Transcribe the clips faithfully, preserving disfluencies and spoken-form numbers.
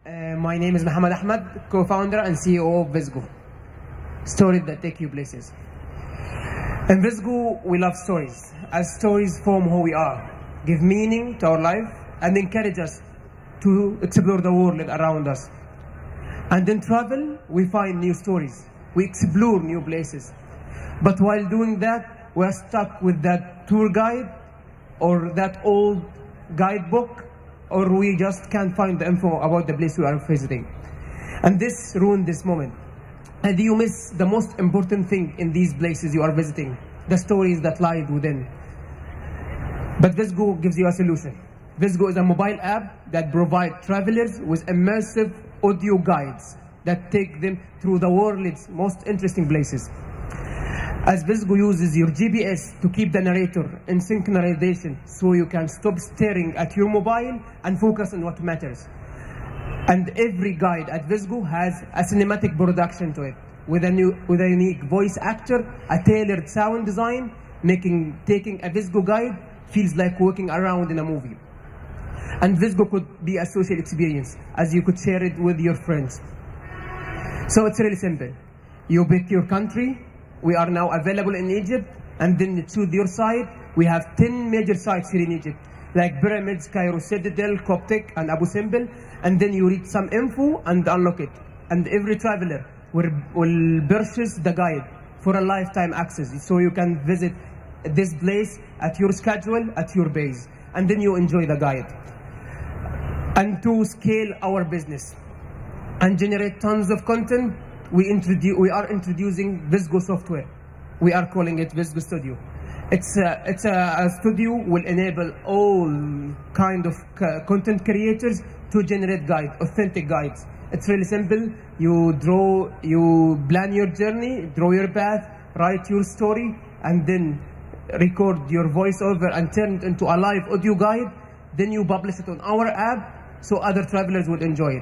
Uh, my name is Mohammed Ahmed, co-founder and C E O of VisGo. Stories that take you places. In VisGo, we love stories, as stories form who we are, give meaning to our life, and encourage us to explore the world around us. And in travel, we find new stories. We explore new places. But while doing that, we're stuck with that tour guide or that old guidebook, or we just can't find the info about the place we are visiting. And this ruined this moment. And you miss the most important thing in these places you are visiting, the stories that lie within. But VisGo gives you a solution. VisGo is a mobile app that provides travelers with immersive audio guides that take them through the world's most interesting places. As VisGo uses your G P S to keep the narrator in synchronization so you can stop staring at your mobile and focus on what matters. And every guide at VisGo has a cinematic production to it, with a, new, with a unique voice actor, a tailored sound design, making taking a VisGo guide feels like walking around in a movie. And VisGo could be a social experience, as you could share it with your friends. So it's really simple. You pick your country. We are now available in Egypt, and then you choose your site. We have ten major sites here in Egypt, like Pyramids, Cairo Citadel, Coptic, and Abu Simbel. And then you read some info and unlock it. And every traveler will, will purchase the guide for a lifetime access, so you can visit this place at your schedule, at your base, and then you enjoy the guide. And to scale our business and generate tons of content, we, introduce, we are introducing VisGo software. We are calling it VisGo Studio. It's a, it's a, a studio will enable all kind of content creators to generate guides, authentic guides. It's really simple. You draw, you plan your journey, draw your path, write your story, and then record your voiceover and turn it into a live audio guide. Then you publish it on our app so other travelers would enjoy it.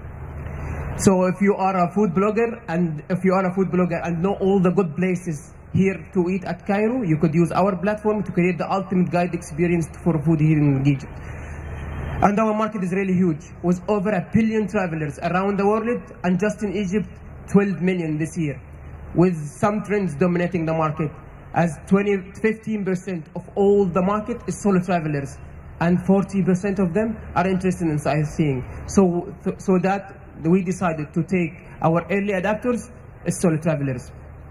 So if you are a food blogger and if you are a food blogger and know all the good places here to eat at Cairo, you could use our platform to create the ultimate guide experience for food here in Egypt. And our market is really huge, with over a billion travelers around the world, and just in Egypt, twelve million this year, with some trends dominating the market, as twenty, fifteen percent of all the market is solo travelers, and forty percent of them are interested in sightseeing. So, so that we decided to take our early adapters as solo travelers.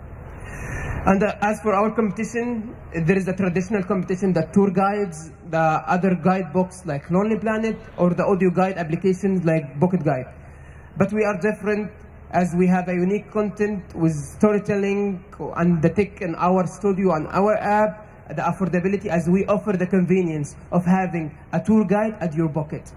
And uh, as for our competition, there is a traditional competition, the tour guides, the other guidebooks like Lonely Planet, or the audio guide applications like Pocket Guide. But we are different, as we have a unique content with storytelling and the tech in our studio and our app, the affordability, as we offer the convenience of having a tour guide at your pocket.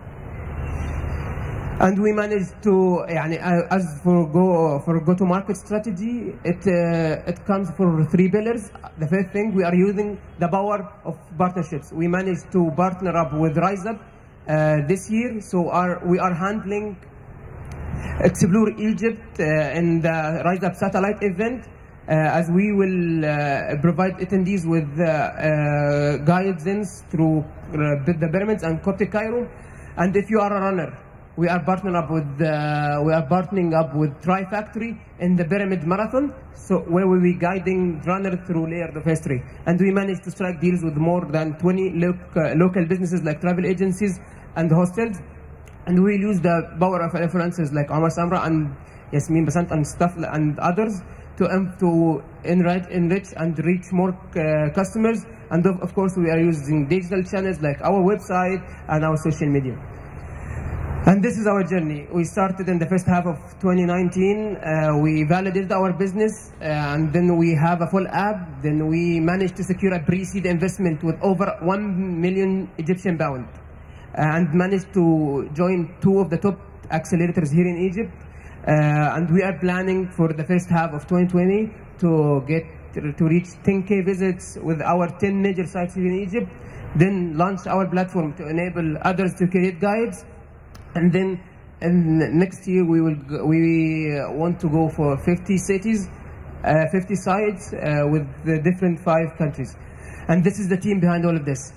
And we managed to, يعني, as for go for go-to-market strategy, it uh, it comes for three pillars. The first thing, we are using the power of partnerships. We managed to partner up with RiseUp uh, this year, so our, we are handling Explore Egypt uh, in the RiseUp satellite event, uh, as we will uh, provide attendees with uh, uh, guidance through uh, the pyramids and Coptic Cairo. And if you are a runner, we are partnering up with uh, we are partnering up with Tri Factory in the Pyramid Marathon, so where we will be guiding runners through layers of history. And we managed to strike deals with more than twenty lo uh, local businesses like travel agencies and hostels. And we use the power of influencers like Omar Samra and Yasmin Basant and stuff and others to um, to enrich, enrich and reach more uh, customers. And of, of course, we are using digital channels like our website and our social media. And this is our journey. We started in the first half of twenty nineteen. Uh, we validated our business, uh, and then we have a full app. Then we managed to secure a pre-seed investment with over one million Egyptian pound, and managed to join two of the top accelerators here in Egypt. Uh, and we are planning for the first half of twenty twenty to get to reach ten K visits with our ten major sites here in Egypt. Then launch our platform to enable others to create guides. And then in next year we will go, we want to go for fifty cities, uh, fifty sites uh, with the different five countries. And this is the team behind all of this.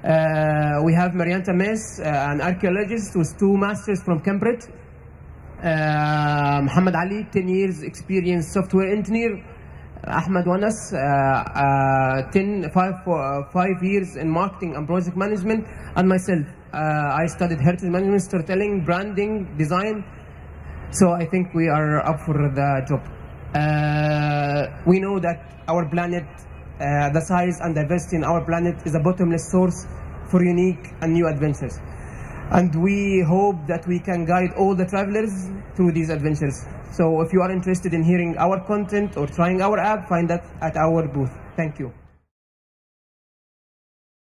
Uh, we have Marianta Mes, uh, an archaeologist with two masters from Cambridge. Uh, Muhammad Ali, ten years experience software engineer. Ahmed Wanas, uh, uh, ten, five, uh, five years in marketing and project management. And myself, uh, I studied heritage management, storytelling, branding, design. So I think we are up for the job. Uh, we know that our planet, uh, the size and diversity in our planet is a bottomless source for unique and new adventures. And we hope that we can guide all the travelers through these adventures. So if you are interested in hearing our content or trying our app, find that at our booth. Thank you.